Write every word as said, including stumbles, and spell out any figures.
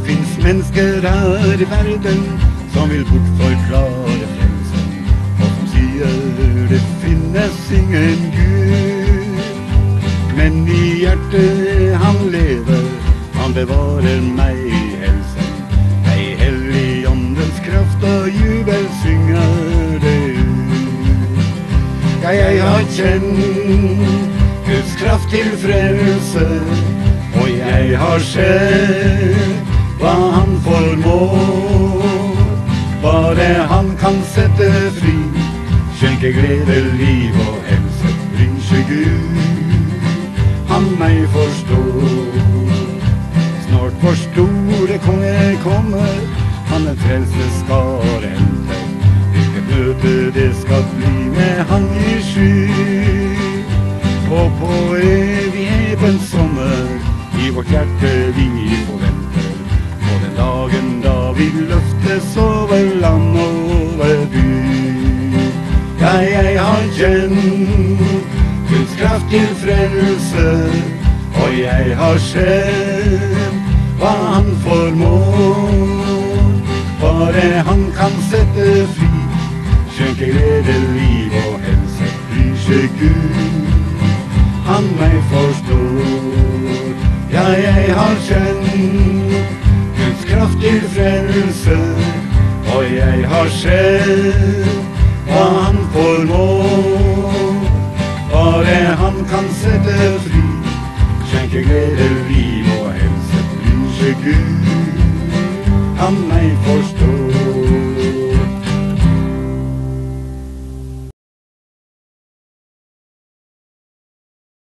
finns mennesker her i verden som vil bortforklare frelsen, og som sier det finnes ingen Gud. Men i hjertet han lever, han bevarer meg i helsen. Ei hellig åndens kraft og jubel synger det ut. Ja, jeg har kjent Guds kraft til frelse, og jeg har sett hva han formår. Bare han kan sette fri, skjenke glede, liv og helse. Bryr seg Gud, han meg forstår. Snart vår store konge kommer, han er frelse skal hente. Hvilket møte det skal bli med han i sky. Og på evighetens sommer, i vårt hjerte vi forventer, på den dagen da vi løftes over land og over by. Ja, jeg har kjent Guds kraft til frelse, og jeg har sett hva han formår. Bare han kan sette fri, skjenke glede, liv og helse. Bryr seg Gud, han meg forstår. Ja, jeg har kjent Guds kraft til frelse, og jeg har sett hva han formår. Bare han kan sette fri, skjenke glede, liv og helse. Bryr seg Gud, han meg forstår.